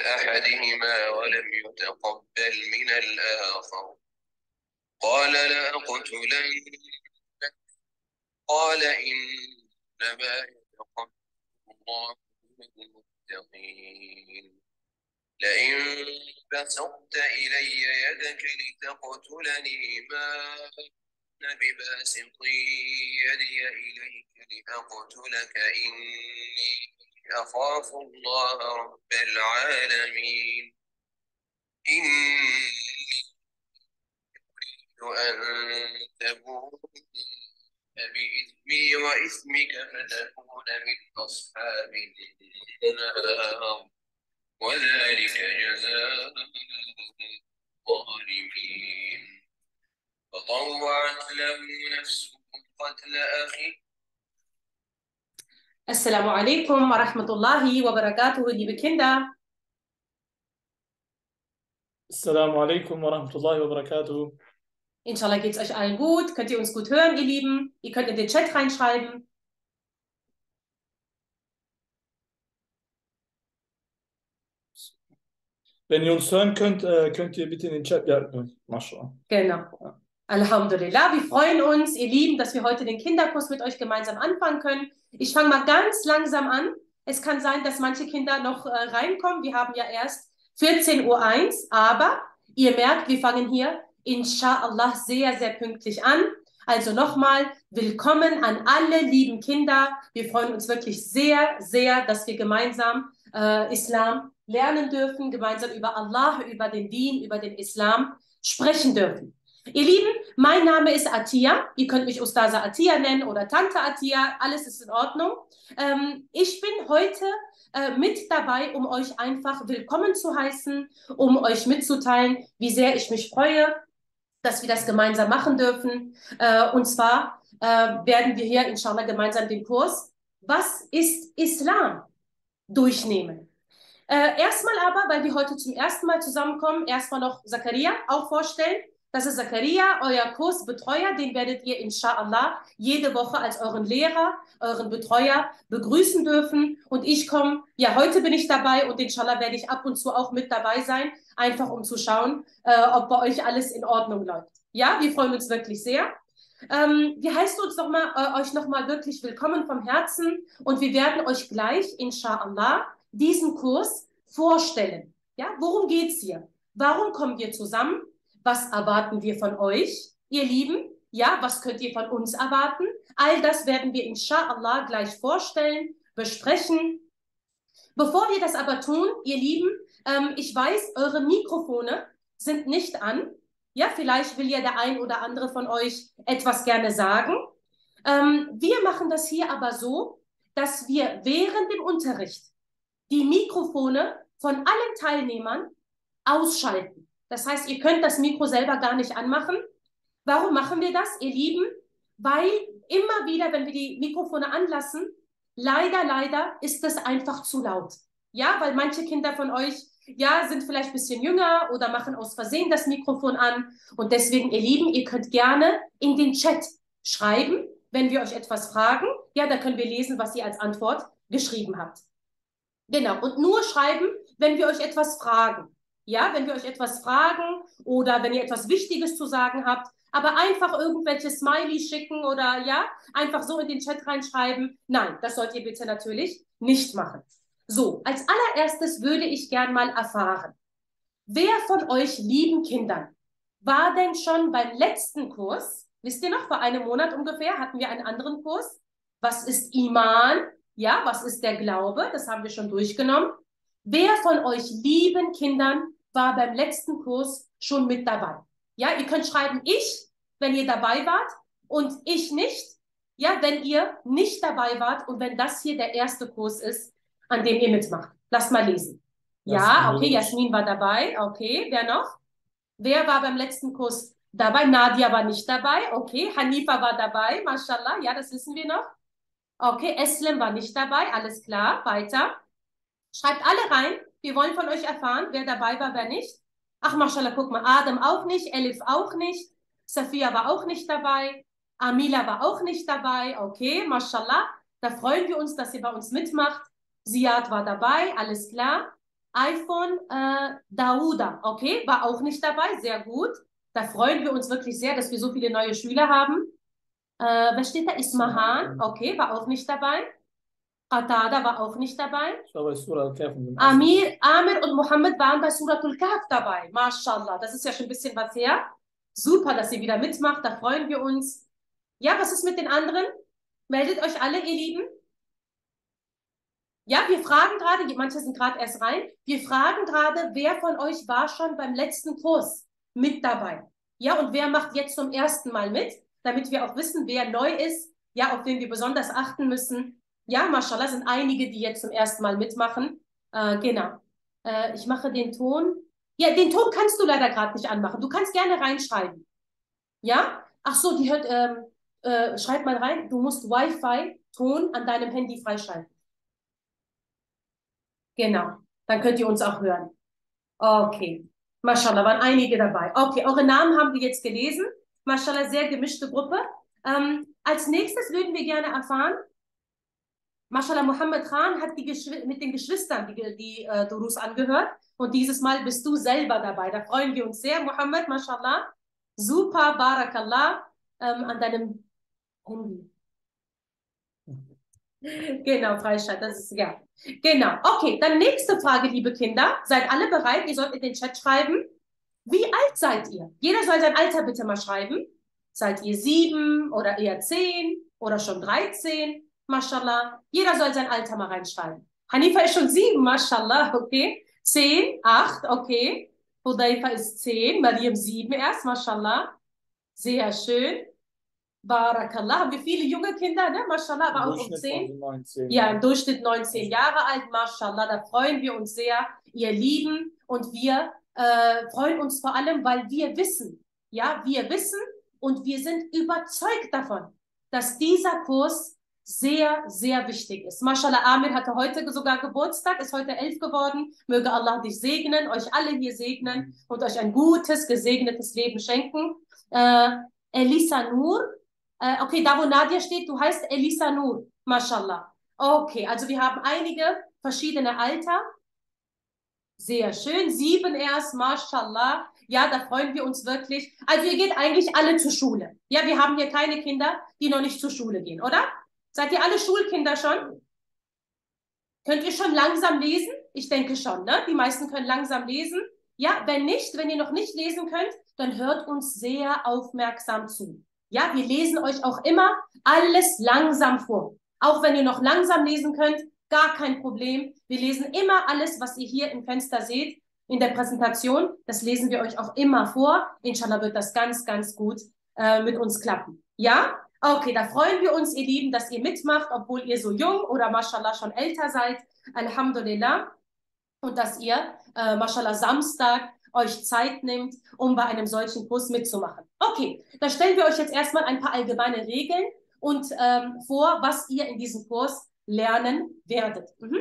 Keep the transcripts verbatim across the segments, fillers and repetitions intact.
أحدهما ولم يتقبل من الآخر قال لأقتلنك قال إنما يتقبل الله من المتقين لئن بسطت إلي يدك لتقتلني ما أنا بباسط يدي إليك لأقتلك إني أخاف الله رب العالمين إني أريد أن تبوء بإثمي وإثمك فتكون من أصحاب النار وذلك جزاء الظالمين فطوعت له نفسه قتل أخيه. Assalamu alaikum wa rahmatullahi wa barakatuhu, liebe Kinder. Assalamu alaikum wa rahmatullahi wa barakatuh. Inshallah geht es euch allen gut. Könnt ihr uns gut hören, ihr Lieben? Ihr könnt in den Chat reinschreiben. Wenn ihr uns hören könnt, könnt ihr bitte in den Chat. Ja, Mashallah. Genau. Ja. Alhamdulillah. Wir freuen uns, ihr Lieben, dass wir heute den Kinderkurs mit euch gemeinsam anfangen können. Ich fange mal ganz langsam an. Es kann sein, dass manche Kinder noch äh, reinkommen. Wir haben ja erst vierzehn Uhr eins, aber ihr merkt, wir fangen hier Inshallah sehr, sehr pünktlich an. Also nochmal, willkommen an alle lieben Kinder. Wir freuen uns wirklich sehr, sehr, dass wir gemeinsam äh, Islam lernen dürfen, gemeinsam über Allah, über den Deen, über den Islam sprechen dürfen. Ihr Lieben, mein Name ist Atiya. Ihr könnt mich Ustaza Atiya nennen oder Tante Atiya. Alles ist in Ordnung. Ähm, ich bin heute äh, mit dabei, um euch einfach willkommen zu heißen, um euch mitzuteilen, wie sehr ich mich freue, dass wir das gemeinsam machen dürfen. Äh, und zwar äh, werden wir hier inshallah gemeinsam den Kurs Was ist Islam? Durchnehmen. Äh, erstmal aber, weil wir heute zum ersten Mal zusammenkommen, erstmal noch Zakaria auch vorstellen. Das ist Zakaria, euer Kursbetreuer, den werdet ihr inshallah jede Woche als euren Lehrer, euren Betreuer begrüßen dürfen. Und ich komme, ja, heute bin ich dabei und inshallah werde ich ab und zu auch mit dabei sein, einfach um zu schauen, äh, ob bei euch alles in Ordnung läuft. Ja, wir freuen uns wirklich sehr. Ähm, wir heißen uns noch mal, äh, euch nochmal wirklich willkommen vom Herzen und wir werden euch gleich, inshallah, diesen Kurs vorstellen. Ja, worum geht es hier? Warum kommen wir zusammen? Was erwarten wir von euch, ihr Lieben? Ja, was könnt ihr von uns erwarten? All das werden wir inshallah gleich vorstellen, besprechen. Bevor wir das aber tun, ihr Lieben, ähm, ich weiß, eure Mikrofone sind nicht an. Ja, vielleicht will ja der ein oder andere von euch etwas gerne sagen. Ähm, wir machen das hier aber so, dass wir während dem Unterricht die Mikrofone von allen Teilnehmern ausschalten. Das heißt, ihr könnt das Mikro selber gar nicht anmachen. Warum machen wir das, ihr Lieben? Weil immer wieder, wenn wir die Mikrofone anlassen, leider, leider ist es einfach zu laut. Ja, weil manche Kinder von euch, ja, sind vielleicht ein bisschen jünger oder machen aus Versehen das Mikrofon an. Und deswegen, ihr Lieben, ihr könnt gerne in den Chat schreiben, wenn wir euch etwas fragen. Ja, da können wir lesen, was ihr als Antwort geschrieben habt. Genau, und nur schreiben, wenn wir euch etwas fragen. Ja, wenn wir euch etwas fragen oder wenn ihr etwas Wichtiges zu sagen habt, aber einfach irgendwelche Smileys schicken oder ja, einfach so in den Chat reinschreiben. Nein, das sollt ihr bitte natürlich nicht machen. So, als allererstes würde ich gern mal erfahren, wer von euch lieben Kindern war denn schon beim letzten Kurs? Wisst ihr noch, vor einem Monat ungefähr hatten wir einen anderen Kurs. Was ist Iman? Ja, was ist der Glaube? Das haben wir schon durchgenommen. Wer von euch lieben Kindern war beim letzten Kurs schon mit dabei? Ja, ihr könnt schreiben, ich, wenn ihr dabei wart und ich nicht. Ja, wenn ihr nicht dabei wart und wenn das hier der erste Kurs ist, an dem ihr mitmacht. Lasst mal lesen. Ja, okay, Jasmin war dabei. Okay, wer noch? Wer war beim letzten Kurs dabei? Nadia war nicht dabei. Okay, Hanifa war dabei. Mashallah, ja, das wissen wir noch. Okay, Eslem war nicht dabei. Alles klar, weiter. Schreibt alle rein. Wir wollen von euch erfahren, wer dabei war, wer nicht. Ach, Mashallah, guck mal, Adam auch nicht, Elif auch nicht, Safia war auch nicht dabei, Amila war auch nicht dabei. Okay, Mashallah, da freuen wir uns, dass ihr bei uns mitmacht. Ziad war dabei, alles klar. iPhone äh, Dauda, okay, war auch nicht dabei, sehr gut. Da freuen wir uns wirklich sehr, dass wir so viele neue Schüler haben. Äh, was steht da? Ismahan, okay, war auch nicht dabei. Qatada war auch nicht dabei. Ich glaube, Surah Al-Kahf. Amir, Amir und Mohammed waren bei Suratul Kahf dabei. MashaAllah, das ist ja schon ein bisschen was her. Super, dass ihr wieder mitmacht, da freuen wir uns. Ja, was ist mit den anderen? Meldet euch alle, ihr Lieben. Ja, wir fragen gerade, manche sind gerade erst rein, wir fragen gerade, wer von euch war schon beim letzten Kurs mit dabei? Ja, und wer macht jetzt zum ersten Mal mit, damit wir auch wissen, wer neu ist, ja, auf wen wir besonders achten müssen. Ja, mashallah, sind einige, die jetzt zum ersten Mal mitmachen. Äh, genau. Äh, ich mache den Ton. Ja, den Ton kannst du leider gerade nicht anmachen. Du kannst gerne reinschreiben. Ja? Ach so, die hört, ähm, äh, schreib mal rein, du musst Wi-Fi-Ton an deinem Handy freischalten. Genau, dann könnt ihr uns auch hören. Okay, Mashallah, waren einige dabei. Okay, eure Namen haben wir jetzt gelesen. Mashallah, sehr gemischte Gruppe. Ähm, als nächstes würden wir gerne erfahren, Mashallah, Mohammed Khan hat die mit den Geschwistern die, die äh, Durus angehört und dieses Mal bist du selber dabei. Da freuen wir uns sehr, Mohammed, Mashallah. Super, Barakallah, ähm, an deinem Handy. Genau, Freistaat, das ist, ja. Genau, okay, dann nächste Frage, liebe Kinder. Seid alle bereit? Ihr sollt in den Chat schreiben. Wie alt seid ihr? Jeder soll sein Alter bitte mal schreiben. Seid ihr sieben oder eher zehn oder schon dreizehn? Mashallah. Jeder soll sein Alter mal reinschreiben. Hanifa ist schon sieben, Mashallah, okay. Zehn, acht, okay. Hudayfa ist zehn, Mariam sieben erst, Mashallah. Sehr schön. Barakallah, haben wir viele junge Kinder, ne? Mashallah, aber auch um zehn. neunzehn. Ja, im Durchschnitt neunzehn Jahre alt, Mashallah, da freuen wir uns sehr, ihr Lieben. Und wir äh, freuen uns vor allem, weil wir wissen, ja, wir wissen und wir sind überzeugt davon, dass dieser Kurs sehr, sehr wichtig ist. Mashallah, Amir hatte heute sogar Geburtstag, ist heute elf geworden. Möge Allah dich segnen, euch alle hier segnen und euch ein gutes, gesegnetes Leben schenken. Äh, Elisa Nur, äh, okay, da wo Nadia steht, du heißt Elisa Nur, Mashallah. Okay, also wir haben einige verschiedene Alter. Sehr schön, sieben erst, Mashallah. Ja, da freuen wir uns wirklich. Also ihr geht eigentlich alle zur Schule. Ja, wir haben hier keine Kinder, die noch nicht zur Schule gehen, oder? Seid ihr alle Schulkinder schon? Könnt ihr schon langsam lesen? Ich denke schon, ne? Die meisten können langsam lesen. Ja, wenn nicht, wenn ihr noch nicht lesen könnt, dann hört uns sehr aufmerksam zu. Ja, wir lesen euch auch immer alles langsam vor. Auch wenn ihr noch langsam lesen könnt, gar kein Problem. Wir lesen immer alles, was ihr hier im Fenster seht, in der Präsentation. Das lesen wir euch auch immer vor. Inshallah wird das ganz, ganz gut äh, mit uns klappen. Ja? Okay, da freuen wir uns, ihr Lieben, dass ihr mitmacht, obwohl ihr so jung oder Mashallah schon älter seid. Alhamdulillah. Und dass ihr, äh, Mashallah, Samstag euch Zeit nimmt, um bei einem solchen Kurs mitzumachen. Okay, da stellen wir euch jetzt erstmal ein paar allgemeine Regeln und ähm, vor, was ihr in diesem Kurs lernen werdet. Mhm.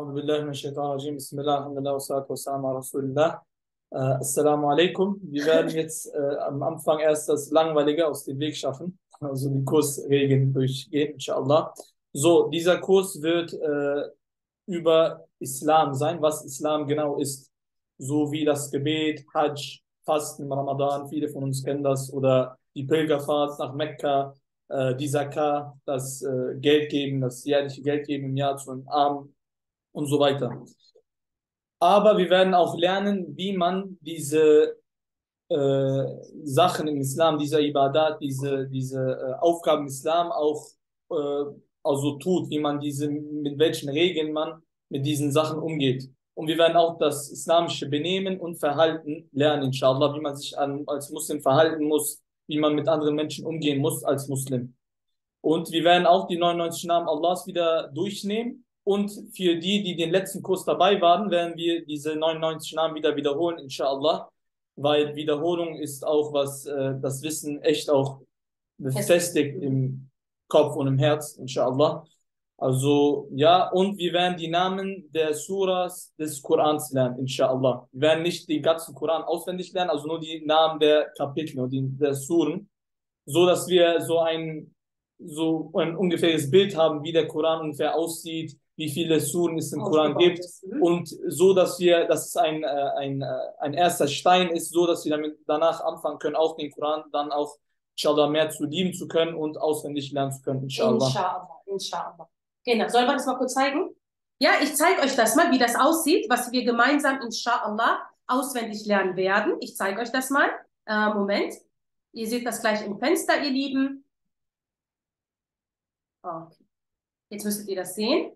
Assalamu alaikum. Wir werden jetzt äh, am Anfang erst das Langweilige aus dem Weg schaffen, also die Kursregeln durchgehen, inshallah. So, dieser Kurs wird äh, über Islam sein, was Islam genau ist. So wie das Gebet, Hajj, Fasten im Ramadan, viele von uns kennen das, oder die Pilgerfahrt nach Mekka, äh, die Zakah, das äh, Geld geben, das jährliche Geld geben im Jahr zu den Armen und so weiter. Aber wir werden auch lernen, wie man diese äh, Sachen im Islam, diese Ibadat, diese, diese äh, Aufgaben im Islam auch äh, also tut, wie man diese, mit welchen Regeln man mit diesen Sachen umgeht. Und wir werden auch das islamische Benehmen und Verhalten lernen, inshallah, wie man sich an, als Muslim verhalten muss, wie man mit anderen Menschen umgehen muss als Muslim. Und wir werden auch die neunundneunzig Namen Allahs wieder durchnehmen. Und für die, die den letzten Kurs dabei waren, werden wir diese neunundneunzig Namen wieder wiederholen, inshallah. Weil Wiederholung ist auch was, äh, das Wissen echt auch befestigt im Kopf und im Herz, inshallah. Also, ja, und wir werden die Namen der Suras des Korans lernen, inshallah. Wir werden nicht den ganzen Koran auswendig lernen, also nur die Namen der Kapitel und die, der Suren, so dass wir so ein, so ein ungefähres Bild haben, wie der Koran ungefähr aussieht, wie viele Suren es im Koran gibt. Und so, dass wir, dass es ein, ein, ein erster Stein ist, so dass wir damit danach anfangen können, auch den Koran dann auch, inshallah, mehr zu lieben zu können und auswendig lernen zu können, inshallah. Inshallah, inshallah. Genau, sollen wir das mal kurz zeigen? Ja, ich zeige euch das mal, wie das aussieht, was wir gemeinsam, inshallah, auswendig lernen werden. Ich zeige euch das mal. Äh, Moment. Ihr seht das gleich im Fenster, ihr Lieben. Okay. Jetzt müsstet ihr das sehen.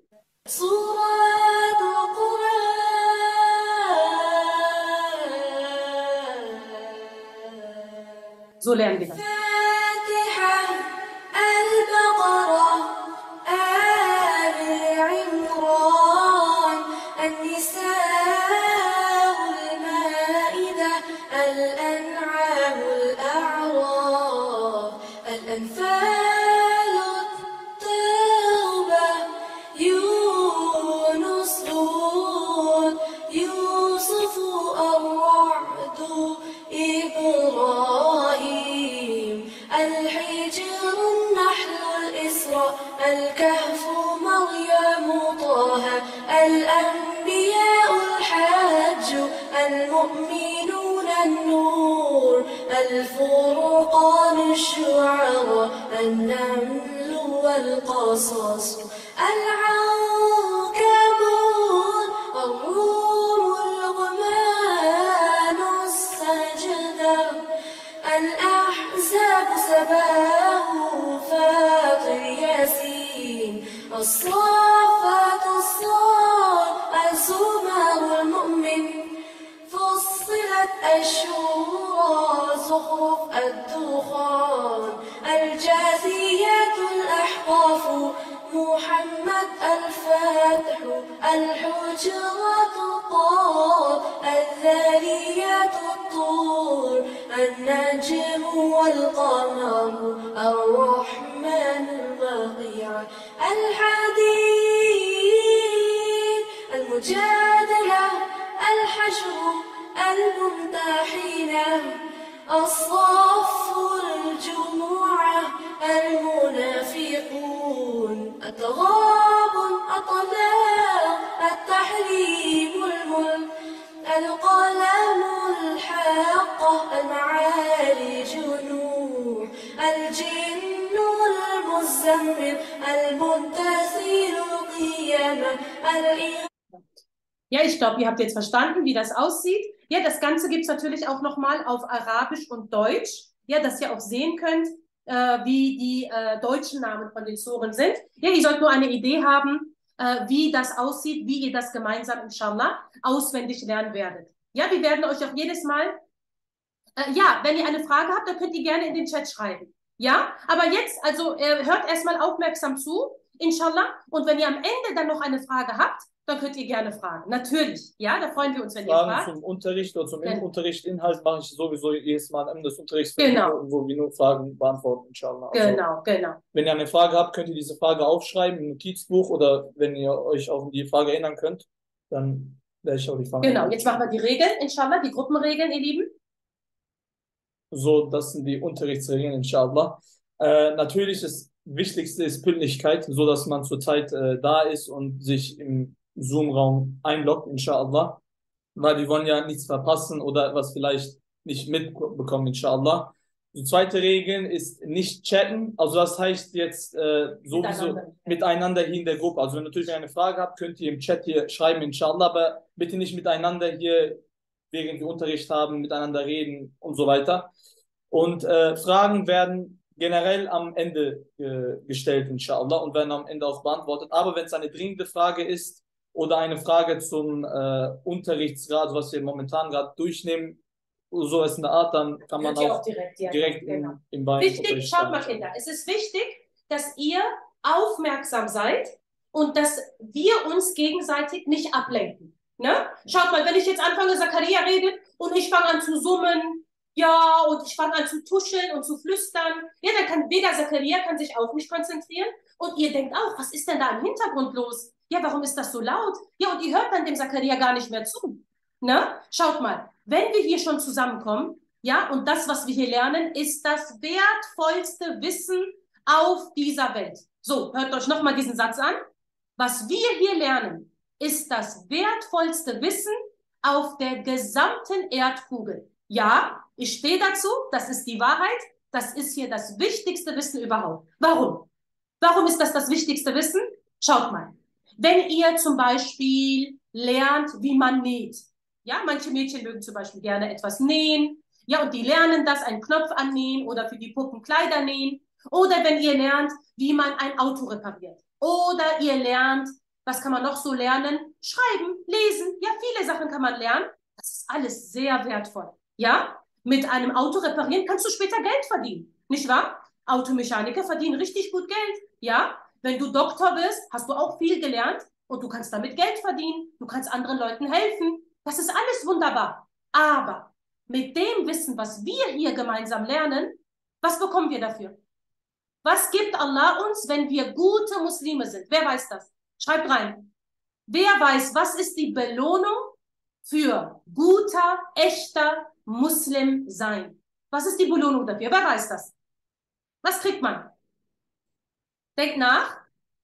So lernen wir das. الكهف مريم طه الأنبياء الحج المؤمنون النور الفرقان الشعراء النمل والقصص العنكبوت الروم الغمان السجدة الأحزاب سباه فاطر ياسين الصافات الصاد الزمر المؤمن فصلت الشورى زخرف الدخان الجاثيات الأحقاف محمد الفاتح الحجرات الطاب الذاريات الطور النجم والقمر الرحمن البقيع الحديد المجادلة الحشر الممتحنة الصف الجموعة المنافقون التغابن الطلاق التحريم الملك القلم الحاقة المعارج نور الجن المزمل المنتثر قياما. Ja, ich glaube, ihr habt jetzt verstanden, wie das aussieht. Ja, das Ganze gibt es natürlich auch nochmal auf Arabisch und Deutsch. Ja, dass ihr auch sehen könnt, äh, wie die äh, deutschen Namen von den Suren sind. Ja, ihr sollt nur eine Idee haben, äh, wie das aussieht, wie ihr das gemeinsam, inshallah, auswendig lernen werdet. Ja, wir werden euch auch jedes Mal, äh, ja, wenn ihr eine Frage habt, dann könnt ihr gerne in den Chat schreiben. Ja, aber jetzt, also äh, hört erstmal aufmerksam zu, inshallah. Und wenn ihr am Ende dann noch eine Frage habt, dann könnt ihr gerne fragen. Natürlich, ja, da freuen wir uns, wenn Fragen ihr fragt. zum Unterricht oder zum Genau. Unterrichtsinhalt mache ich sowieso jedes Mal am Ende des Unterrichts, Genau. wo wir nur Fragen beantworten, inshallah. Also, Genau, genau. wenn ihr eine Frage habt, könnt ihr diese Frage aufschreiben im Notizbuch oder wenn ihr euch auch an die Frage erinnern könnt, dann werde ich auch die Frage. Genau, jetzt machen wir die Regeln, inshallah, die Gruppenregeln, ihr Lieben. So, das sind die Unterrichtsregeln, inshallah. Äh, natürlich das Wichtigste ist Pünktlichkeit, so dass man zurzeit äh, da ist und sich im Zoom-Raum einloggt, inshallah. Weil wir wollen ja nichts verpassen oder etwas vielleicht nicht mitbekommen, inshallah. Die zweite Regel ist nicht chatten, also das heißt jetzt äh, sowieso Miteinander. miteinander hier in der Gruppe. Also wenn ihr natürlich eine Frage habt, könnt ihr im Chat hier schreiben, inshallah, aber bitte nicht miteinander hier, während wir Unterricht haben, miteinander reden und so weiter. Und äh, Fragen werden generell am Ende äh, gestellt, inshallah, und werden am Ende auch beantwortet. Aber wenn es eine dringende Frage ist oder eine Frage zum äh, Unterrichtsgrad, was wir momentan gerade durchnehmen, sowas in der Art, dann kann man Könnt ihr auch auch direkt, ja, direkt genau. in, im Bein. Wichtig, schaut mal, Kinder, es ist wichtig, dass ihr aufmerksam seid und dass wir uns gegenseitig nicht ablenken. Ne? Schaut mal, wenn ich jetzt anfange, Zakaria redet und ich fange an zu summen, ja, und ich fange an zu tuscheln und zu flüstern, ja, dann kann weder Zakaria kann sich auf mich konzentrieren und ihr denkt auch, was ist denn da im Hintergrund los? Ja, warum ist das so laut? Ja, und ihr hört dann dem Zakaria gar nicht mehr zu. Ne? Schaut mal, wenn wir hier schon zusammenkommen, ja, und das, was wir hier lernen, ist das wertvollste Wissen auf dieser Welt. So, hört euch nochmal diesen Satz an. Was wir hier lernen, ist das wertvollste Wissen auf der gesamten Erdkugel. Ja, ich stehe dazu, das ist die Wahrheit, das ist hier das wichtigste Wissen überhaupt. Warum? Warum ist das das wichtigste Wissen? Schaut mal, wenn ihr zum Beispiel lernt, wie man näht. Ja, manche Mädchen mögen zum Beispiel gerne etwas nähen. Ja, und die lernen das, einen Knopf annähen oder für die Puppen Kleider nähen. Oder wenn ihr lernt, wie man ein Auto repariert. Oder ihr lernt, was kann man noch so lernen? Schreiben, lesen. Ja, viele Sachen kann man lernen. Das ist alles sehr wertvoll. Ja, mit einem Auto reparieren kannst du später Geld verdienen. Nicht wahr? Automechaniker verdienen richtig gut Geld. Ja, wenn du Doktor bist, hast du auch viel gelernt und du kannst damit Geld verdienen. Du kannst anderen Leuten helfen. Das ist alles wunderbar. Aber mit dem Wissen, was wir hier gemeinsam lernen, was bekommen wir dafür? Was gibt Allah uns, wenn wir gute Muslime sind? Wer weiß das? Schreibt rein. Wer weiß, was ist die Belohnung für guter, echter Muslim sein? Was ist die Belohnung dafür? Wer weiß das? Was kriegt man? Denkt nach.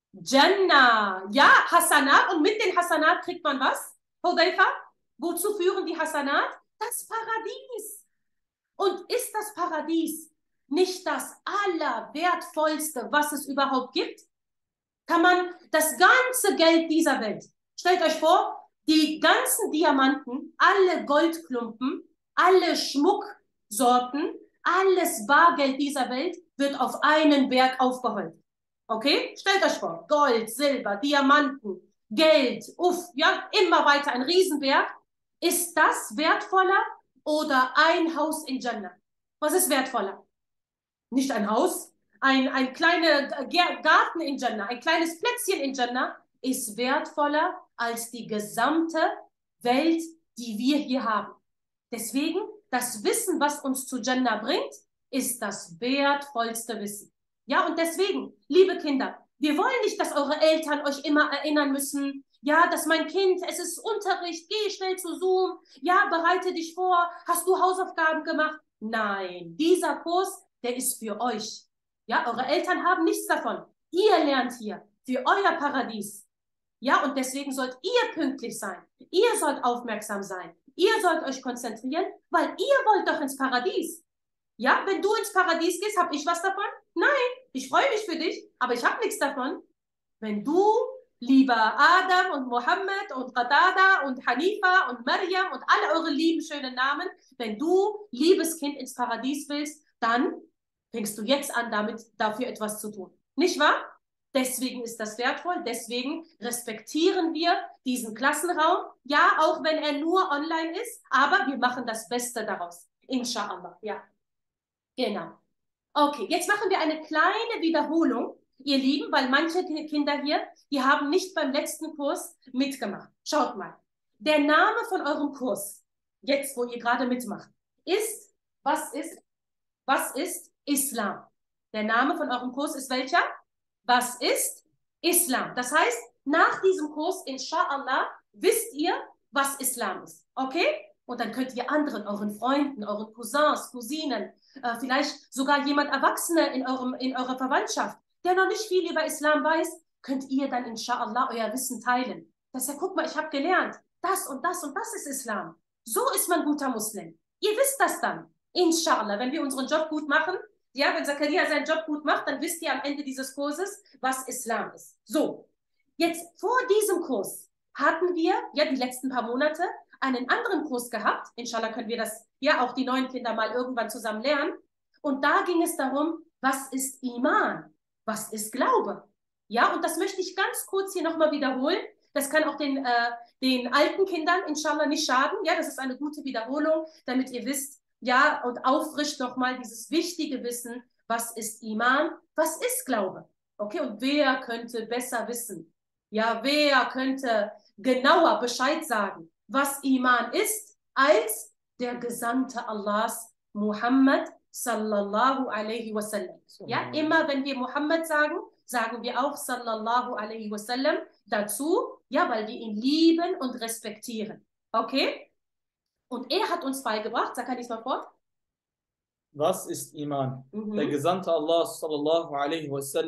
Jannah. Ja, Hasanat. Und mit den Hasanat kriegt man was? Hudayfa? Wozu führen die Hasanat? Das Paradies. Und ist das Paradies nicht das Allerwertvollste, was es überhaupt gibt? Kann man das ganze Geld dieser Welt, stellt euch vor, die ganzen Diamanten, alle Goldklumpen, alle Schmucksorten, alles Bargeld dieser Welt wird auf einen Berg aufgehäuft. Okay? Stellt euch vor, Gold, Silber, Diamanten, Geld, uff, ja, immer weiter, ein Riesenberg. Ist das wertvoller oder ein Haus in Jannah? Was ist wertvoller? Nicht ein Haus, ein, ein kleiner Garten in Jannah, ein kleines Plätzchen in Jannah ist wertvoller als die gesamte Welt, die wir hier haben. Deswegen, das Wissen, was uns zu Jannah bringt, ist das wertvollste Wissen. Ja, und deswegen, liebe Kinder, wir wollen nicht, dass eure Eltern euch immer erinnern müssen, ja, dass mein Kind, es ist Unterricht, geh schnell zu Zoom, ja, bereite dich vor, hast du Hausaufgaben gemacht? Nein, dieser Kurs, der ist für euch. Ja, eure Eltern haben nichts davon. Ihr lernt hier für euer Paradies. Ja, und deswegen sollt ihr pünktlich sein. Ihr sollt aufmerksam sein. Ihr sollt euch konzentrieren, weil ihr wollt doch ins Paradies. Ja, wenn du ins Paradies gehst, habe ich was davon? Nein, ich freue mich für dich, aber ich habe nichts davon. Wenn du, lieber Adam und Mohammed und Qatada und Hanifa und Maryam und alle eure lieben, schönen Namen, wenn du, liebes Kind, ins Paradies willst, dann fängst du jetzt an, damit dafür etwas zu tun. Nicht wahr? Deswegen ist das wertvoll, deswegen respektieren wir diesen Klassenraum, ja, auch wenn er nur online ist, aber wir machen das Beste daraus. Inshallah, ja. Genau. Okay, jetzt machen wir eine kleine Wiederholung, ihr Lieben, weil manche Kinder hier, die haben nicht beim letzten Kurs mitgemacht. Schaut mal. Der Name von eurem Kurs, jetzt wo ihr gerade mitmacht, ist, was ist, was ist Islam? Der Name von eurem Kurs ist welcher? Was ist Islam? Das heißt, nach diesem Kurs, inshallah, wisst ihr, was Islam ist. Okay? Und dann könnt ihr anderen, euren Freunden, euren Cousins, Cousinen, äh, vielleicht sogar jemand Erwachsene in, eurem, in eurer Verwandtschaft, der noch nicht viel über Islam weiß, könnt ihr dann inshallah euer Wissen teilen. Das ja, guck mal, ich habe gelernt, das und das und das ist Islam. So ist man guter Muslim. Ihr wisst das dann. Inshallah, wenn wir unseren Job gut machen, ja, wenn Zakaria seinen Job gut macht, dann wisst ihr am Ende dieses Kurses, was Islam ist. So, jetzt vor diesem Kurs hatten wir, ja, die letzten paar Monate einen anderen Kurs gehabt. Inshallah können wir das, ja, auch die neuen Kinder mal irgendwann zusammen lernen. Und da ging es darum, was ist Iman? Was ist Glaube? Ja, und das möchte ich ganz kurz hier nochmal wiederholen. Das kann auch den, äh, den alten Kindern inshallah nicht schaden. Ja, das ist eine gute Wiederholung, damit ihr wisst, ja, und auffrischt nochmal dieses wichtige Wissen, was ist Iman, was ist Glaube? Okay, und wer könnte besser wissen? Ja, wer könnte genauer Bescheid sagen, was Iman ist, als der Gesandte Allahs, Muhammad sallallahu alaihi wasallam. Ja, immer wenn wir Muhammad sagen, sagen wir auch sallallahu alaihi wasallam dazu, ja, weil wir ihn lieben und respektieren. Okay? Und er hat uns beigebracht, sag ich mal fort. Was ist Iman? Mhm. Der Gesandte Allah sallallahu alaihi wasallam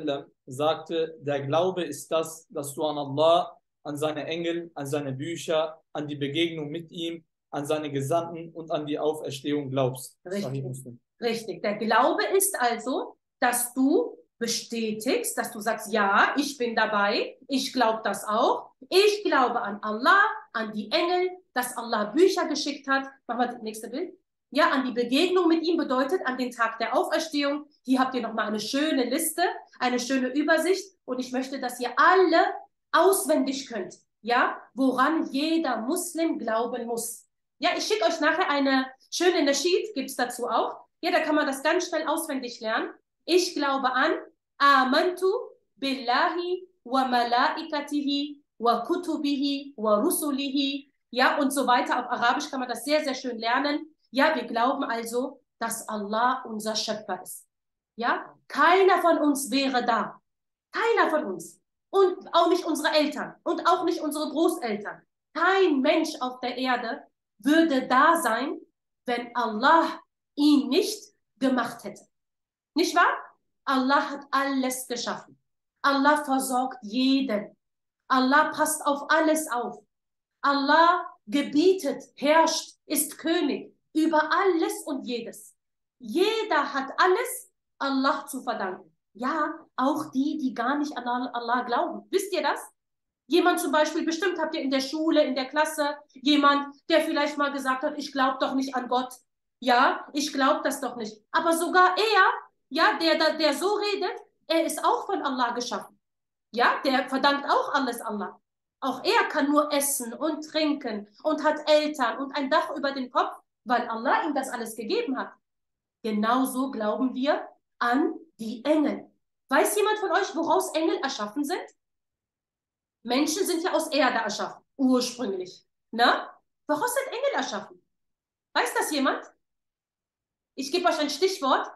sagte, der Glaube ist das, dass du an Allah, an seine Engel, an seine Bücher, an die Begegnung mit ihm, an seine Gesandten und an die Auferstehung glaubst. Sahih Richtig. Muslim. Richtig. Der Glaube ist also, dass du bestätigst, dass du sagst, ja, ich bin dabei, ich glaube das auch, ich glaube an Allah, an die Engel, dass Allah Bücher geschickt hat. Machen wir das nächste Bild. Ja, an die Begegnung mit ihm bedeutet an den Tag der Auferstehung. Hier habt ihr nochmal eine schöne Liste, eine schöne Übersicht und ich möchte, dass ihr alle auswendig könnt, ja, woran jeder Muslim glauben muss. Ja, ich schicke euch nachher eine schöne Nasheed, gibt es dazu auch. Ja, da kann man das ganz schnell auswendig lernen. Ich glaube an Amantu billahi wa malaikatihi wa kutubihi wa rusulihi, ja, und so weiter. Auf Arabisch kann man das sehr, sehr schön lernen. Ja, wir glauben also, dass Allah unser Schöpfer ist. Ja, keiner von uns wäre da. Keiner von uns. Und auch nicht unsere Eltern und auch nicht unsere Großeltern. Kein Mensch auf der Erde würde da sein, wenn Allah ihn nicht gemacht hätte. Nicht wahr? Allah hat alles geschaffen. Allah versorgt jeden. Allah passt auf alles auf. Allah gebietet, herrscht, ist König über alles und jedes. Jeder hat alles Allah zu verdanken. Ja, auch die, die gar nicht an Allah glauben. Wisst ihr das? Jemand zum Beispiel, bestimmt habt ihr in der Schule, in der Klasse, jemand, der vielleicht mal gesagt hat, ich glaube doch nicht an Gott. Ja, ich glaube das doch nicht. Aber sogar er, ja, der, der, der so redet, er ist auch von Allah geschaffen. Ja, der verdankt auch alles Allah. Auch er kann nur essen und trinken und hat Eltern und ein Dach über den Kopf, weil Allah ihm das alles gegeben hat. Genauso glauben wir an die Engel. Weiß jemand von euch, woraus Engel erschaffen sind? Menschen sind ja aus Erde erschaffen, ursprünglich. Na? Woraus sind Engel erschaffen? Weiß das jemand? Ich gebe euch ein Stichwort.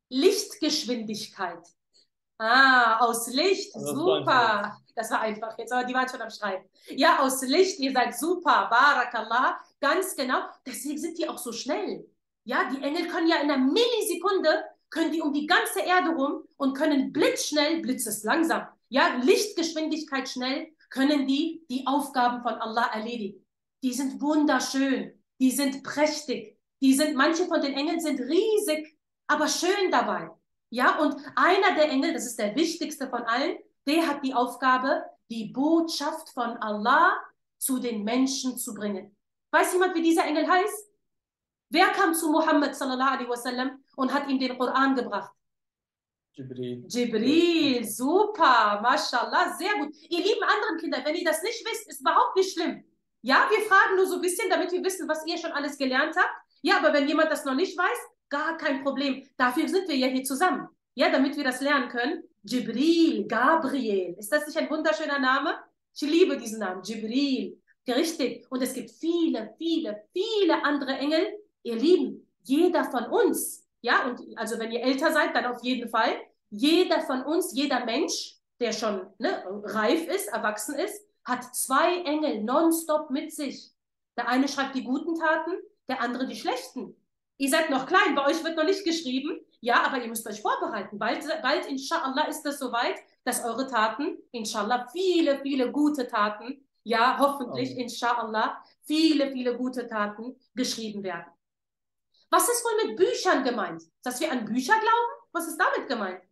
Lichtgeschwindigkeit. Ah, aus Licht, Das war super. einfach. Das war einfach jetzt, aber die waren schon am Schreiben. Ja, aus Licht, ihr seid super, Barakallah, ganz genau. Deswegen sind die auch so schnell. Ja, die Engel können ja in einer Millisekunde, können die um die ganze Erde rum und können blitzschnell, Blitz ist langsam, ja, Lichtgeschwindigkeit schnell, können die die Aufgaben von Allah erledigen. Die sind wunderschön, die sind prächtig, die sind, manche von den Engeln sind riesig, aber schön dabei. Ja, und einer der Engel, das ist der wichtigste von allen, der hat die Aufgabe, die Botschaft von Allah zu den Menschen zu bringen. Weiß jemand, wie dieser Engel heißt? Wer kam zu Muhammad sallallahu alaihi wasallam und hat ihm den Koran gebracht? Jibril. Jibril, super, mashallah, sehr gut. Ihr lieben anderen Kinder, wenn ihr das nicht wisst, ist überhaupt nicht schlimm. Ja, wir fragen nur so ein bisschen, damit wir wissen, was ihr schon alles gelernt habt. Ja, aber wenn jemand das noch nicht weiß, gar kein Problem. Dafür sind wir ja hier zusammen. Ja, damit wir das lernen können. Jibril, Gabriel. Ist das nicht ein wunderschöner Name? Ich liebe diesen Namen, Jibril. Richtig. Und es gibt viele, viele, viele andere Engel. Ihr Lieben, jeder von uns, ja, und also wenn ihr älter seid, dann auf jeden Fall, jeder von uns, jeder Mensch, der schon ne, reif ist, erwachsen ist, hat zwei Engel nonstop mit sich. Der eine schreibt die guten Taten, der andere die schlechten. Ihr seid noch klein, bei euch wird noch nicht geschrieben, ja, aber ihr müsst euch vorbereiten. Bald, bald inshallah, ist es soweit, dass eure Taten, inshallah, viele, viele gute Taten, ja, hoffentlich, Amen. inshallah, viele, viele gute Taten geschrieben werden. Was ist wohl mit Büchern gemeint? Dass wir an Bücher glauben? Was ist damit gemeint?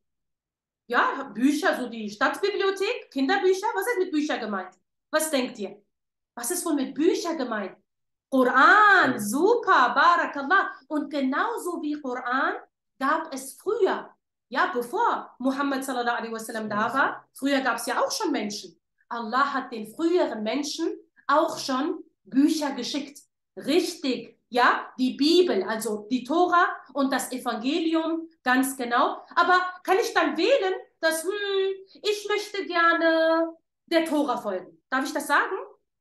Ja, Bücher, so die Stadtbibliothek, Kinderbücher, was ist mit Büchern gemeint? Was denkt ihr? Was ist wohl mit Büchern gemeint? Koran, Ja. super, Barakallah. Und genauso wie Koran gab es früher, ja, bevor Muhammad sallallahu alaihi wasallam da war, früher gab es ja auch schon Menschen. Allah hat den früheren Menschen auch schon Bücher geschickt. Richtig, ja, die Bibel, also die Tora und das Evangelium, ganz genau. Aber kann ich dann wählen, dass, hm, ich möchte gerne der Tora folgen? Darf ich das sagen?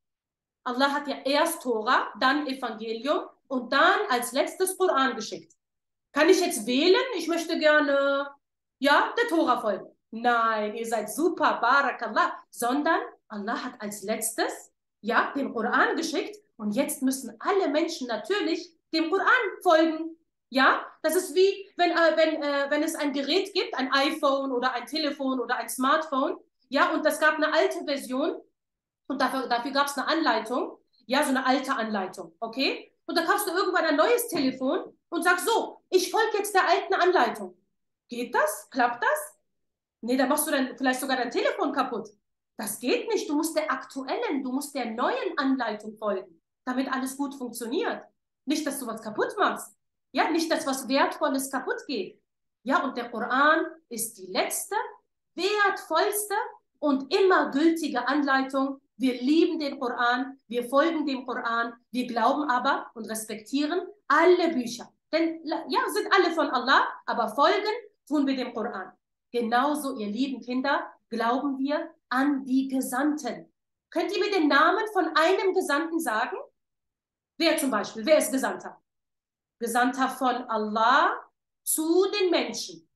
Allah hat ja erst Tora, dann Evangelium und dann als letztes Koran geschickt. Kann ich jetzt wählen? Ich möchte gerne, ja, der Tora folgen. Nein, ihr seid super, Barakallah. Sondern Allah hat als letztes, ja, den Koran geschickt und jetzt müssen alle Menschen natürlich dem Koran folgen. Ja, das ist wie, wenn, äh, wenn, äh, wenn es ein Gerät gibt, ein iPhone oder ein Telefon oder ein Smartphone, ja, und das gab eine alte Version und dafür, dafür gab es eine Anleitung, ja, so eine alte Anleitung, okay? Und da kaufst du irgendwann ein neues Telefon und sagst so, ich folge jetzt der alten Anleitung. Geht das? Klappt das? Nee, dann machst du dann vielleicht sogar dein Telefon kaputt. Das geht nicht. Du musst der aktuellen, du musst der neuen Anleitung folgen, damit alles gut funktioniert. Nicht, dass du was kaputt machst. Ja, nicht, dass was Wertvolles kaputt geht. Ja, und der Koran ist die letzte, wertvollste und immer gültige Anleitung. Wir lieben den Koran, wir folgen dem Koran, wir glauben aber und respektieren alle Bücher. Denn ja, sind alle von Allah, aber folgen tun wir dem Koran. Genauso, ihr lieben Kinder, glauben wir an die Gesandten. Könnt ihr mir den Namen von einem Gesandten sagen? Wer zum Beispiel? Wer ist Gesandter? Gesandter von Allah zu den Menschen.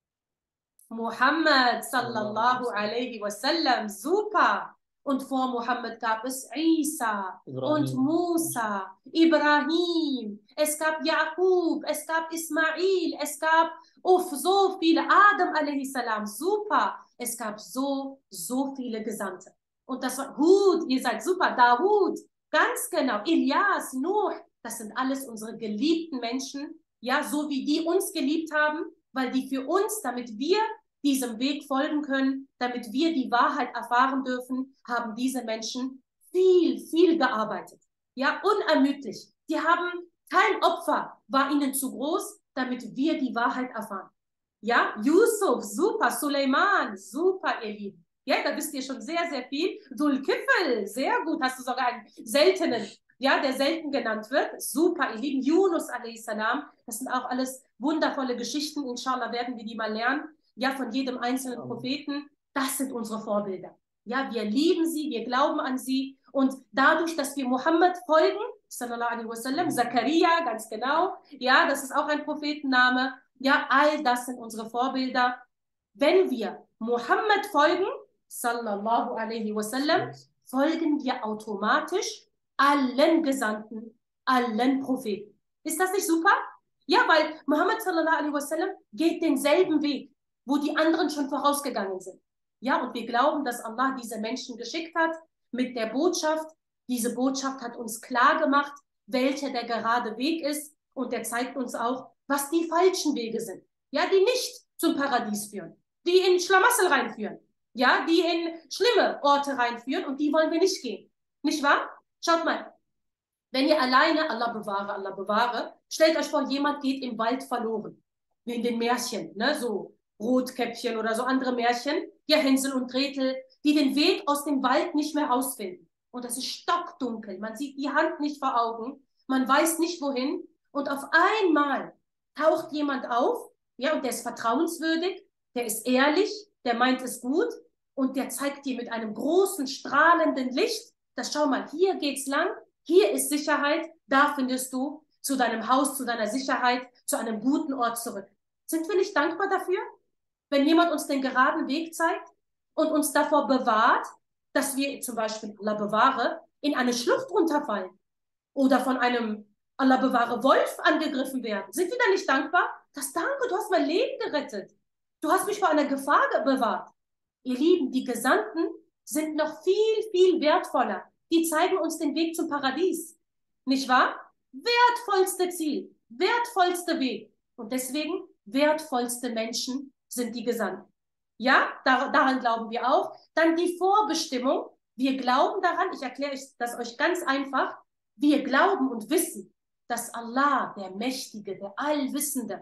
Muhammad sallallahu alaihi wasallam, super. Und vor Muhammad gab es Isa Ibrahim. und Musa, Ibrahim, es gab Jakub, es gab Ismail, es gab uff, so viele, Adam alaihi salam, super. Es gab so, so viele Gesandte. Und das war Hud, ihr seid super, Dawud, ganz genau, Ilyas, Nuh, das sind alles unsere geliebten Menschen, ja, so wie die uns geliebt haben, weil die für uns, damit wir diesem Weg folgen können, damit wir die Wahrheit erfahren dürfen, haben diese Menschen viel, viel gearbeitet. Ja, unermüdlich. Die haben, kein Opfer war ihnen zu groß, damit wir die Wahrheit erfahren. Ja, Yusuf, super, Suleiman, super, ihr Lieben. Ja, da wisst ihr schon sehr, sehr viel. Dhul-Kifl, sehr gut, hast du sogar einen seltenen, ja, der selten genannt wird. Super, ihr Lieben. Yunus a.s. Das sind auch alles wundervolle Geschichten. Inshallah werden wir die mal lernen. Ja, von jedem einzelnen Propheten. Das sind unsere Vorbilder. Ja, wir lieben sie, wir glauben an sie. Und dadurch, dass wir Muhammad folgen, sallallahu alaihi wasallam, Zakaria, ganz genau, ja, das ist auch ein Prophetenname. Ja, all das sind unsere Vorbilder. Wenn wir Muhammad folgen, sallallahu alaihi wasallam, folgen wir automatisch allen Gesandten, allen Propheten. Ist das nicht super? Ja, weil Muhammad sallallahu alaihi wasallam geht denselben Weg, wo die anderen schon vorausgegangen sind. Ja, und wir glauben, dass Allah diese Menschen geschickt hat mit der Botschaft. Diese Botschaft hat uns klar gemacht, welcher der gerade Weg ist, und er zeigt uns auch, was die falschen Wege sind. Ja, die nicht zum Paradies führen, die in Schlamassel reinführen, ja, die in schlimme Orte reinführen, und die wollen wir nicht gehen. Nicht wahr? Schaut mal, wenn ihr alleine, Allah bewahre, Allah bewahre, stellt euch vor, jemand geht im Wald verloren, wie in den Märchen, ne, so Rotkäppchen oder so andere Märchen, ja, Hänsel und Gretel, die den Weg aus dem Wald nicht mehr rausfinden. Und das ist stockdunkel, man sieht die Hand nicht vor Augen, man weiß nicht wohin, und auf einmal taucht jemand auf, ja, und der ist vertrauenswürdig, der ist ehrlich, der meint es gut, und der zeigt dir mit einem großen, strahlenden Licht, dass, schau mal, hier geht's lang, hier ist Sicherheit, da findest du zu deinem Haus, zu deiner Sicherheit, zu einem guten Ort zurück. Sind wir nicht dankbar dafür, wenn jemand uns den geraden Weg zeigt und uns davor bewahrt, dass wir zum Beispiel, Allah bewahre, in eine Schlucht runterfallen oder von einem, Allah bewahre, Wolf angegriffen werden? Sind wir da nicht dankbar? Das danke, du hast mein Leben gerettet. Du hast mich vor einer Gefahr bewahrt. Ihr Lieben, die Gesandten sind noch viel, viel wertvoller. Die zeigen uns den Weg zum Paradies. Nicht wahr? Wertvollste Ziel, wertvollste Weg. Und deswegen wertvollste Menschen sind die Gesandten. Ja, dar daran glauben wir auch. Dann die Vorbestimmung. Wir glauben daran, ich erkläre das euch ganz einfach, wir glauben und wissen, dass Allah, der Mächtige, der Allwissende,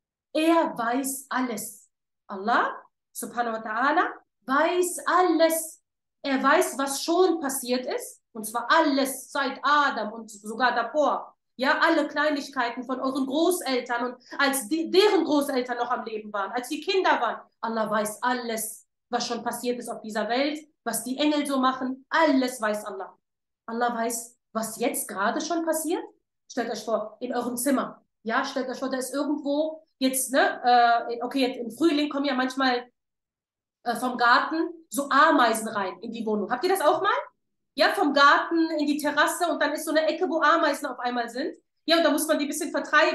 er weiß alles. Allah, subhanahu wa ta'ala, weiß alles. Er weiß, was schon passiert ist, und zwar alles seit Adam und sogar davor. Ja, alle Kleinigkeiten von euren Großeltern und als die, deren Großeltern noch am Leben waren, als die Kinder waren. Allah weiß alles, was schon passiert ist auf dieser Welt, was die Engel so machen, alles weiß Allah. Allah weiß, was jetzt gerade schon passiert. Stellt euch vor, in eurem Zimmer. Ja, stellt euch vor, da ist irgendwo jetzt, ne, äh, okay, jetzt im Frühling kommen ja manchmal äh, vom Garten so Ameisen rein in die Wohnung. Habt ihr das auch mal? Ja, vom Garten in die Terrasse, und dann ist so eine Ecke, wo Ameisen auf einmal sind. Ja, und da muss man die ein bisschen vertreiben.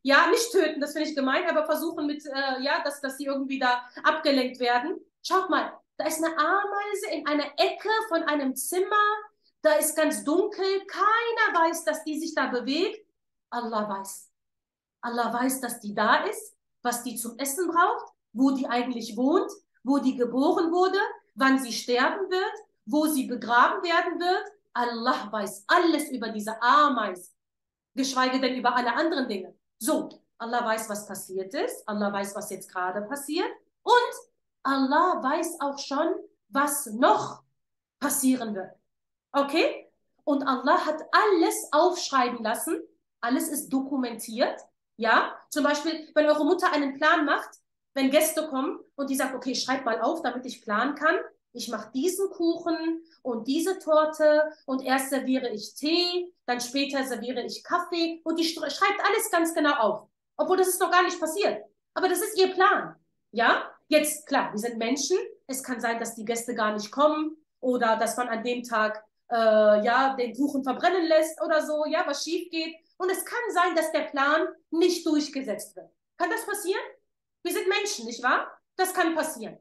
Ja, nicht töten, das finde ich gemein, aber versuchen mit, äh, ja, dass, dass sie irgendwie da abgelenkt werden. Schaut mal, da ist eine Ameise in einer Ecke von einem Zimmer, da ist ganz dunkel, keiner weiß, dass die sich da bewegt. Allah weiß. Allah weiß, dass die da ist, was die zum Essen braucht, wo die eigentlich wohnt, wo die geboren wurde, wann sie sterben wird, wo sie begraben werden wird. Allah weiß alles über diese Ameise, geschweige denn über alle anderen Dinge. So, Allah weiß, was passiert ist. Allah weiß, was jetzt gerade passiert. Und Allah weiß auch schon, was noch passieren wird. Okay? Und Allah hat alles aufschreiben lassen. Alles ist dokumentiert. Ja? Zum Beispiel, wenn eure Mutter einen Plan macht, wenn Gäste kommen und die sagt, okay, schreib mal auf, damit ich planen kann. Ich mache diesen Kuchen und diese Torte und erst serviere ich Tee, dann später serviere ich Kaffee und die schreibt alles ganz genau auf. Obwohl das ist noch gar nicht passiert. Aber das ist ihr Plan. Ja? Jetzt, klar, wir sind Menschen. Es kann sein, dass die Gäste gar nicht kommen oder dass man an dem Tag äh, ja, den Kuchen verbrennen lässt oder so, ja, was schief geht. Und es kann sein, dass der Plan nicht durchgesetzt wird. Kann das passieren? Wir sind Menschen, nicht wahr? Das kann passieren.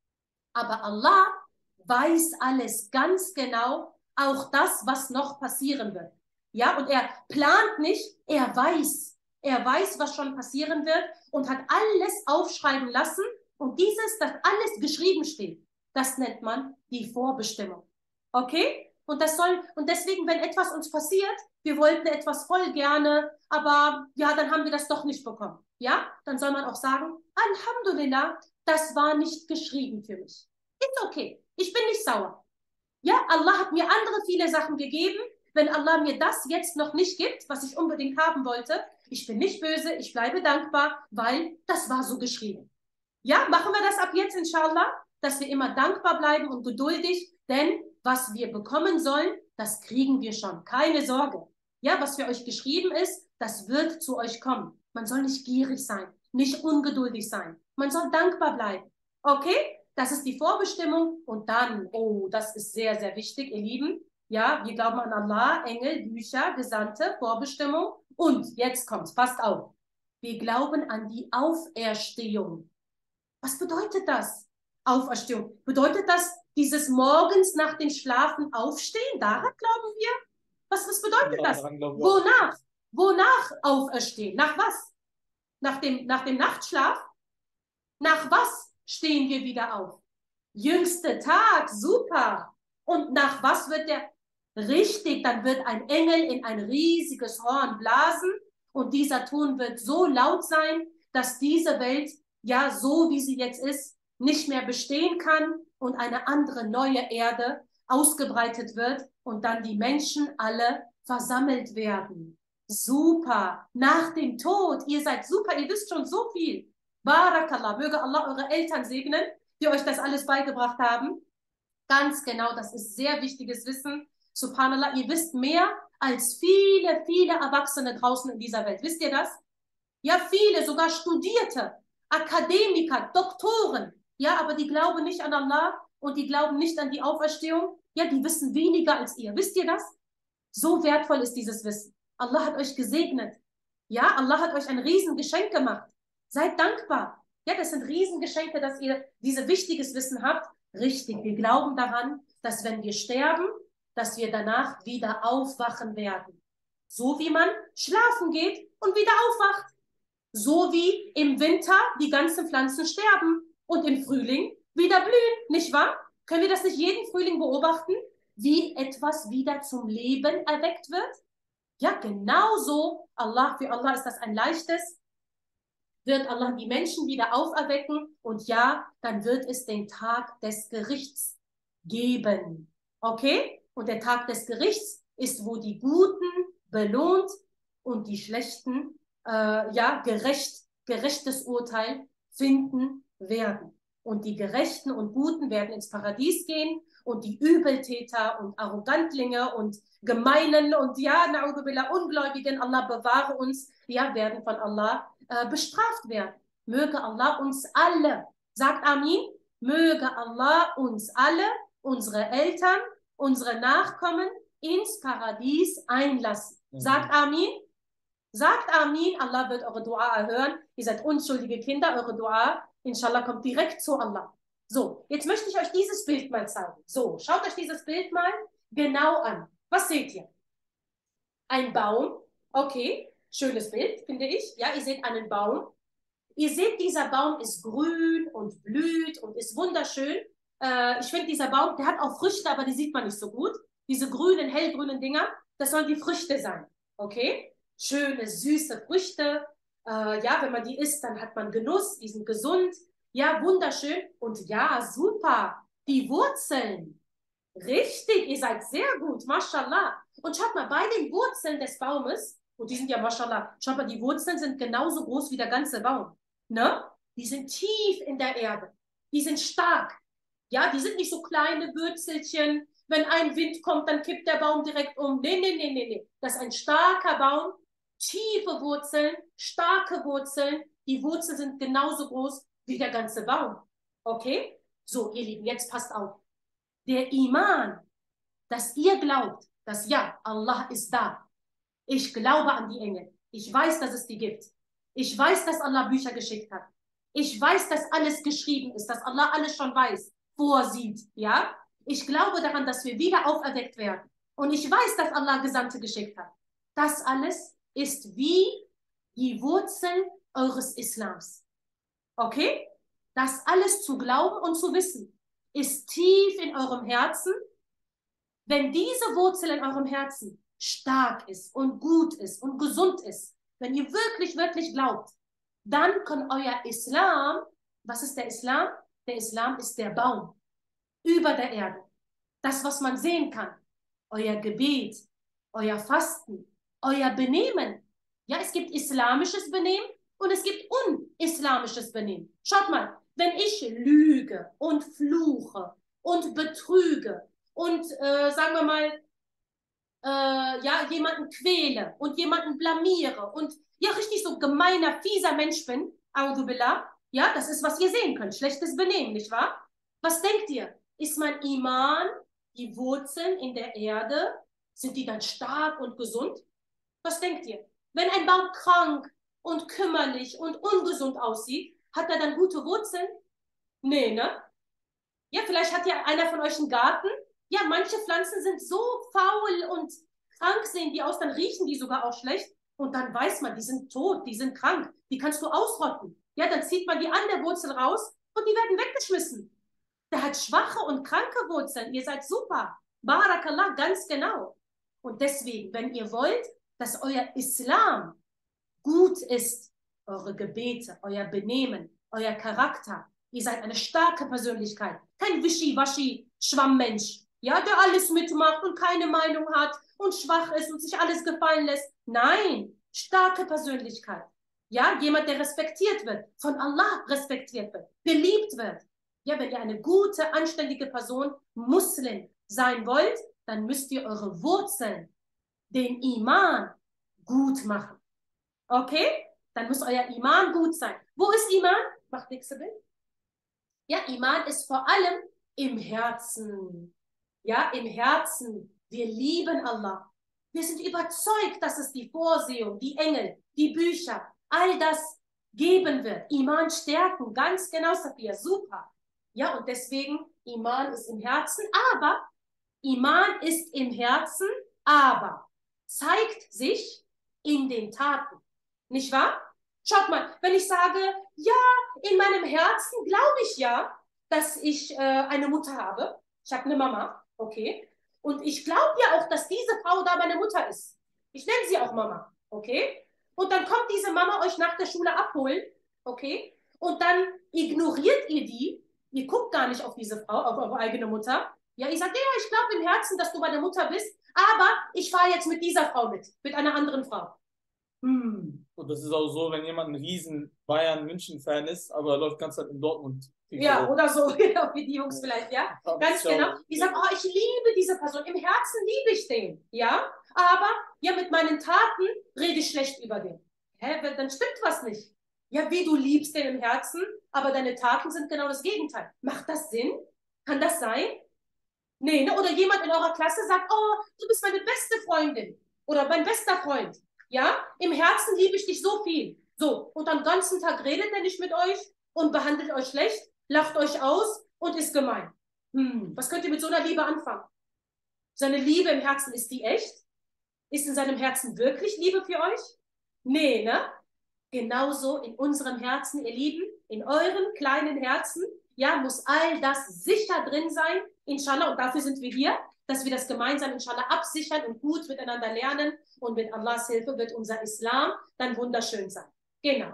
Aber Allah weiß alles ganz genau, auch das, was noch passieren wird. Ja, und er plant nicht, er weiß. Er weiß, was schon passieren wird und hat alles aufschreiben lassen. Und dieses, dass alles geschrieben steht, das nennt man die Vorbestimmung. Okay? Und das soll, und deswegen, wenn etwas uns passiert, wir wollten etwas voll gerne, aber ja, dann haben wir das doch nicht bekommen. Ja? Dann soll man auch sagen, Alhamdulillah, das war nicht geschrieben für mich. Ist okay. Ich bin nicht sauer. Ja, Allah hat mir andere viele Sachen gegeben. Wenn Allah mir das jetzt noch nicht gibt, was ich unbedingt haben wollte, ich bin nicht böse, ich bleibe dankbar, weil das war so geschrieben. Ja, machen wir das ab jetzt, inshallah, dass wir immer dankbar bleiben und geduldig, denn was wir bekommen sollen, das kriegen wir schon. Keine Sorge. Ja, was für euch geschrieben ist, das wird zu euch kommen. Man soll nicht gierig sein, nicht ungeduldig sein. Man soll dankbar bleiben. Okay? Das ist die Vorbestimmung. Und dann, oh, das ist sehr, sehr wichtig, ihr Lieben. Ja, wir glauben an Allah, Engel, Bücher, Gesandte, Vorbestimmung. Und jetzt kommt's, passt auf. Wir glauben an die Auferstehung. Was bedeutet das? Auferstehung. Bedeutet das dieses morgens nach dem Schlafen aufstehen? Daran glauben wir? Was, was bedeutet das? Wonach? Wonach auferstehen? Nach was? Nach dem, nach dem Nachtschlaf? Nach was stehen wir wieder auf? Jüngster Tag, super. Und nach was wird der? Richtig, dann wird ein Engel in ein riesiges Horn blasen und dieser Ton wird so laut sein, dass diese Welt, ja, so wie sie jetzt ist, nicht mehr bestehen kann und eine andere neue Erde ausgebreitet wird und dann die Menschen alle versammelt werden. Super. Nach dem Tod, ihr seid super, ihr wisst schon so viel. Barakallah, möge Allah eure Eltern segnen, die euch das alles beigebracht haben. Ganz genau, das ist sehr wichtiges Wissen. Subhanallah, ihr wisst mehr als viele, viele Erwachsene draußen in dieser Welt. Wisst ihr das? Ja, viele, sogar Studierte, Akademiker, Doktoren. Ja, aber die glauben nicht an Allah und die glauben nicht an die Auferstehung. Ja, die wissen weniger als ihr. Wisst ihr das? So wertvoll ist dieses Wissen. Allah hat euch gesegnet. Ja, Allah hat euch ein Riesengeschenk gemacht. Seid dankbar. Ja, das sind Riesengeschenke, dass ihr dieses wichtiges Wissen habt. Richtig, wir glauben daran, dass wenn wir sterben, dass wir danach wieder aufwachen werden. So wie man schlafen geht und wieder aufwacht. So wie im Winter die ganzen Pflanzen sterben und im Frühling wieder blühen, nicht wahr? Können wir das nicht jeden Frühling beobachten, wie etwas wieder zum Leben erweckt wird? Ja, genauso, Allah, für Allah ist das ein leichtes, wird Allah die Menschen wieder auferwecken und ja, dann wird es den Tag des Gerichts geben. Okay? Und der Tag des Gerichts ist, wo die Guten belohnt und die Schlechten, äh, ja, gerecht, gerechtes Urteil finden werden. Und die Gerechten und Guten werden ins Paradies gehen und die Übeltäter und Arrogantlinge und Gemeinen und ja, na'udhu billah, Ungläubigen, Allah bewahre uns, ja, werden von Allah äh, bestraft werden. Möge Allah uns alle, sagt Amin, möge Allah uns alle, unsere Eltern, unsere Nachkommen ins Paradies einlassen. Sagt Amin. Sagt Amin, Allah wird eure Dua erhören. Ihr seid unschuldige Kinder, eure Dua, inshallah, kommt direkt zu Allah. So, jetzt möchte ich euch dieses Bild mal zeigen. So, schaut euch dieses Bild mal genau an. Was seht ihr? Ein Baum, okay, schönes Bild, finde ich. Ja, ihr seht einen Baum. Ihr seht, dieser Baum ist grün und blüht und ist wunderschön. Äh, ich finde, dieser Baum, der hat auch Früchte, aber die sieht man nicht so gut. Diese grünen, hellgrünen Dinger, das sollen die Früchte sein, okay? Schöne, süße Früchte. Äh, ja, wenn man die isst, dann hat man Genuss, die sind gesund. Ja, wunderschön. Und ja, super, die Wurzeln. Richtig, ihr seid sehr gut, mashallah. Und schaut mal, bei den Wurzeln des Baumes, und die sind ja mashallah, schaut mal, die Wurzeln sind genauso groß wie der ganze Baum. Ne? Die sind tief in der Erde. Die sind stark. Ja, die sind nicht so kleine Würzelchen. Wenn ein Wind kommt, dann kippt der Baum direkt um. Nee, nee, nee, nee, nee. Das ist ein starker Baum. Tiefe Wurzeln, starke Wurzeln. Die Wurzeln sind genauso groß wie der ganze Baum. Okay? So, ihr Lieben, jetzt passt auf. Der Iman, dass ihr glaubt, dass ja, Allah ist da. Ich glaube an die Engel. Ich weiß, dass es die gibt. Ich weiß, dass Allah Bücher geschickt hat. Ich weiß, dass alles geschrieben ist, dass Allah alles schon weiß, vorsieht, ja? Ich glaube daran, dass wir wieder auferweckt werden. Und ich weiß, dass Allah Gesandte geschickt hat. Das alles ist wie die Wurzel eures Islams. Okay? Das alles zu glauben und zu wissen, ist tief in eurem Herzen. Wenn diese Wurzel in eurem Herzen stark ist und gut ist und gesund ist, wenn ihr wirklich, wirklich glaubt, dann kann euer Islam, was ist der Islam? Der Islam ist der Baum über der Erde. Das, was man sehen kann. Euer Gebet, euer Fasten, euer Benehmen. Ja, es gibt islamisches Benehmen und es gibt unislamisches Benehmen. Schaut mal, wenn ich lüge und fluche und betrüge und, äh, sagen wir mal, äh, ja, jemanden quäle und jemanden blamiere und ja, richtig so gemeiner, fieser Mensch bin, A'udhu Billah, ja, das ist, was ihr sehen könnt, schlechtes Benehmen, nicht wahr? Was denkt ihr? Ist mein Iman, die Wurzeln in der Erde, sind die dann stark und gesund? Was denkt ihr? Wenn ein Baum krank und kümmerlich und ungesund aussieht, hat er dann gute Wurzeln? Nee, ne? Ja, vielleicht hat ja einer von euch einen Garten. Ja, manche Pflanzen sind so faul und krank sehen die aus, dann riechen die sogar auch schlecht. Und dann weiß man, die sind tot, die sind krank, die kannst du ausrotten. Ja, dann zieht man die an der Wurzel raus und die werden weggeschmissen. Der hat schwache und kranke Wurzeln. Ihr seid super. Barakallah, ganz genau. Und deswegen, wenn ihr wollt, dass euer Islam gut ist, eure Gebete, euer Benehmen, euer Charakter, ihr seid eine starke Persönlichkeit, kein Wischi-Waschi-Schwammmensch, ja, der alles mitmacht und keine Meinung hat und schwach ist und sich alles gefallen lässt. Nein, starke Persönlichkeit. Ja, jemand, der respektiert wird, von Allah respektiert wird, geliebt wird. Ja, wenn ihr eine gute, anständige Person, Muslim sein wollt, dann müsst ihr eure Wurzeln, den Iman, gut machen. Okay? Dann muss euer Iman gut sein. Wo ist Iman? Macht nächste Bild. Ja, Iman ist vor allem im Herzen. Ja, im Herzen. Wir lieben Allah. Wir sind überzeugt, dass es die Vorsehung, die Engel, die Bücher, all das geben wird. Iman stärken, ganz genau, Safia, super. Ja, und deswegen, Iman ist im Herzen, aber Iman ist im Herzen, aber zeigt sich in den Taten. Nicht wahr? Schaut mal, wenn ich sage, ja, in meinem Herzen glaube ich ja, dass ich äh, eine Mutter habe. Ich habe eine Mama, okay? Und ich glaube ja auch, dass diese Frau da meine Mutter ist. Ich nenne sie auch Mama, okay? Und dann kommt diese Mama euch nach der Schule abholen, okay? Und dann ignoriert ihr die. Ihr guckt gar nicht auf diese Frau, auf eure eigene Mutter. Ja, ich sage, ja, ich glaube im Herzen, dass du meine Mutter bist, aber ich fahre jetzt mit dieser Frau mit, mit einer anderen Frau. Hm. Und das ist auch so, wenn jemand ein riesen Bayern-München-Fan ist, aber läuft ganz halt in Dortmund. Ja, oder so, genau, wie die Jungs vielleicht, ja. Ganz genau. Ich sage, oh, ich liebe diese Person, im Herzen liebe ich den, ja. Aber, ja, mit meinen Taten rede ich schlecht über den. Hä, dann stimmt was nicht. Ja, wie du liebst den im Herzen, aber deine Taten sind genau das Gegenteil. Macht das Sinn? Kann das sein? Nee, ne? Oder jemand in eurer Klasse sagt, oh, du bist meine beste Freundin oder mein bester Freund. Ja, im Herzen liebe ich dich so viel. So, und am ganzen Tag redet er nicht mit euch und behandelt euch schlecht, lacht euch aus und ist gemein. Hm, was könnt ihr mit so einer Liebe anfangen? Seine Liebe im Herzen, ist die echt? Ist in seinem Herzen wirklich Liebe für euch? Nee, ne? Genauso in unserem Herzen, ihr Lieben, in euren kleinen Herzen, ja, muss all das sicher drin sein, inshallah, und dafür sind wir hier, dass wir das gemeinsam, inshallah, absichern und gut miteinander lernen, und mit Allahs Hilfe wird unser Islam dann wunderschön sein. Genau.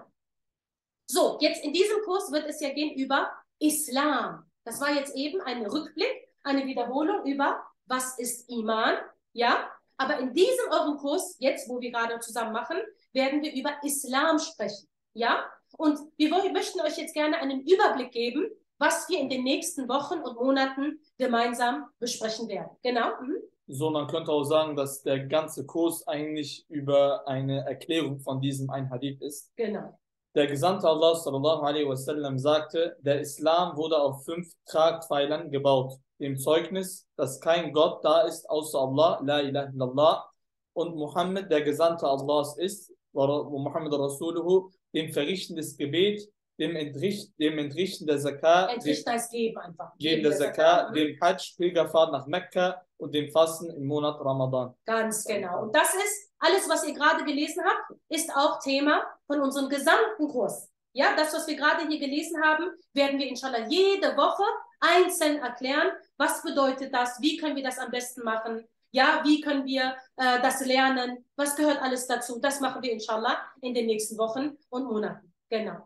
So, jetzt in diesem Kurs wird es ja gehen über Islam. Das war jetzt eben ein Rückblick, eine Wiederholung über, was ist Iman, ja, aber in diesem eurem Kurs, jetzt, wo wir gerade zusammen machen, werden wir über Islam sprechen, ja, und wir wollen, möchten euch jetzt gerne einen Überblick geben, was wir in den nächsten Wochen und Monaten gemeinsam besprechen werden. Genau. Mhm. So, man könnte auch sagen, dass der ganze Kurs eigentlich über eine Erklärung von diesem ein Hadith ist. Genau. Der Gesandte Allah sallallahu alaihi wasallam sagte, der Islam wurde auf fünf Tragpfeilern gebaut. Dem Zeugnis, dass kein Gott da ist außer Allah, la ilaha illallah, und Muhammad der Gesandte Allahs ist, wa Muhammad Rasuluhu, dem Verrichten des Gebet, dem, Entricht, dem Entrichten der Zakat, Entrichten als Geben einfach. Geben der Zakat, dem Hajj, Pilgerfahrt nach Mekka und dem Fasten im Monat Ramadan. Ganz genau. Und das ist alles, was ihr gerade gelesen habt, ist auch Thema von unserem gesamten Kurs. Ja, das, was wir gerade hier gelesen haben, werden wir inshallah jede Woche einzeln erklären. Was bedeutet das? Wie können wir das am besten machen? Ja, wie können wir äh, das lernen? Was gehört alles dazu? Das machen wir inshallah in den nächsten Wochen und Monaten. Genau.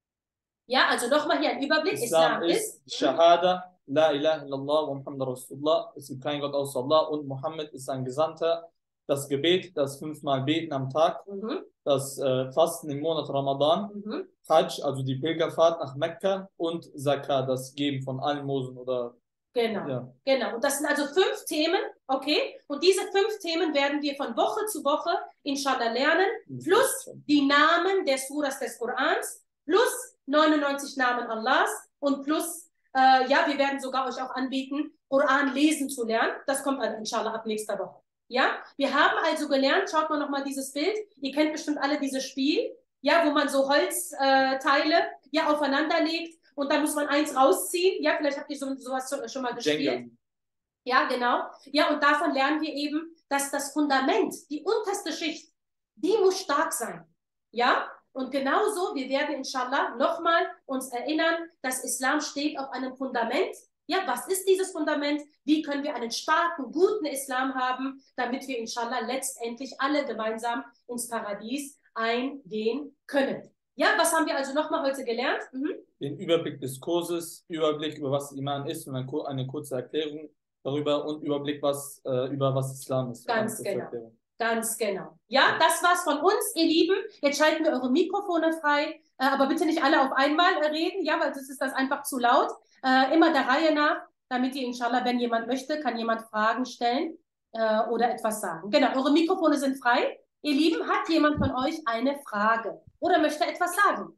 Ja, also nochmal hier ein Überblick. Islam, Islam ist, ist Shahada, la ilaha illallah wa Muhammad Rasulullah, es gibt kein Gott außer Allah, und Muhammad ist ein Gesandter. Das Gebet, das fünfmal Beten am Tag, mhm. das äh, Fasten im Monat Ramadan, mhm. Hajj, also die Pilgerfahrt nach Mekka, und Zakat, das Geben von Almosen oder... Genau, ja. Genau. Und das sind also fünf Themen, okay? Und diese fünf Themen werden wir von Woche zu Woche inshallah lernen, plus die Namen der Suras des Korans, plus neunundneunzig Namen Allahs und plus, äh, ja, wir werden sogar euch auch anbieten, Koran lesen zu lernen. Das kommt also inshallah ab nächster Woche. Ja, wir haben also gelernt, schaut mal nochmal dieses Bild, ihr kennt bestimmt alle dieses Spiel, ja, wo man so Holzteile äh, ja, aufeinander legt und dann muss man eins rausziehen, ja, vielleicht habt ihr so, sowas schon, schon mal gespielt. Jenga. Ja, genau, ja, und davon lernen wir eben, dass das Fundament, die unterste Schicht, die muss stark sein, ja, und genauso, wir werden inshallah nochmal uns erinnern, dass Islam steht auf einem Fundament. Ja, was ist dieses Fundament? Wie können wir einen starken, guten Islam haben, damit wir inshallah letztendlich alle gemeinsam ins Paradies eingehen können? Ja, was haben wir also nochmal heute gelernt? Mhm. Den Überblick des Kurses, Überblick über was Iman ist und eine kurze Erklärung darüber und Überblick was, äh, über was Islam ist. Ganz genau. Erklärung. Ganz genau. Ja, das war's von uns, ihr Lieben. Jetzt schalten wir eure Mikrofone frei, äh, aber bitte nicht alle auf einmal äh, reden, ja, weil das ist das einfach zu laut. Äh, immer der Reihe nach, damit ihr inshallah, wenn jemand möchte, kann jemand Fragen stellen äh, oder etwas sagen. Genau, eure Mikrofone sind frei. Ihr Lieben, hat jemand von euch eine Frage oder möchte etwas sagen?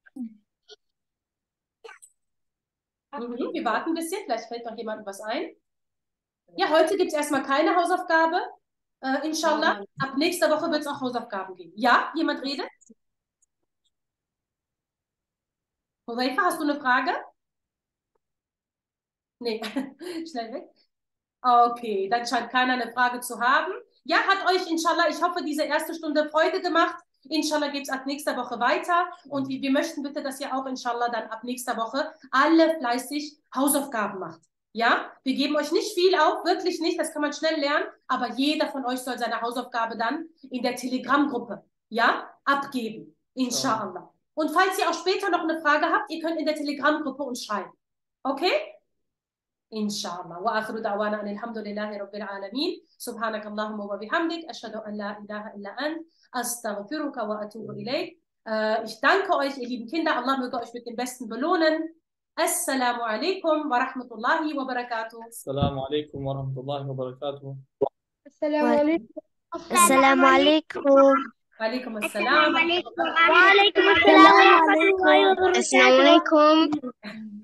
Mhm, wir warten ein bisschen, vielleicht fällt noch jemandem was ein. Ja, heute gibt es erstmal keine Hausaufgabe. Äh, inshallah, ab nächster Woche wird es auch Hausaufgaben geben. Ja, jemand redet? Huzaifa, hast du eine Frage? Nee, schnell weg. Okay, dann scheint keiner eine Frage zu haben. Ja, hat euch inshallah, ich hoffe, diese erste Stunde Freude gemacht. Inshallah geht es ab nächster Woche weiter. Und wir, wir möchten bitte, dass ihr auch inshallah dann ab nächster Woche alle fleißig Hausaufgaben macht. Ja, wir geben euch nicht viel auf, wirklich nicht, das kann man schnell lernen, aber jeder von euch soll seine Hausaufgabe dann in der Telegram-Gruppe, ja, abgeben, inshallah. Und falls ihr auch später noch eine Frage habt, ihr könnt in der Telegram-Gruppe uns schreiben, okay? Inshallah. Wa akhiru da'wana alhamdulillahi rabbil alamin. Subhanakallahumma wa bihamdik. Ashhadu an la ilaha illa ant. Astaghfiruka wa atubu ilayk. Ich danke euch, ihr lieben Kinder. Allah möge euch mit dem Besten belohnen. Assalamu alaikum wa rahmatullahi wa barakatuh. Assalamu alaikum wa rahmatullahi wa barakatuh. Assalamu alaikum. Assalamu alaikum. Wa alaikum assalam. Wa alaikum assalam. Assalamu alaikum.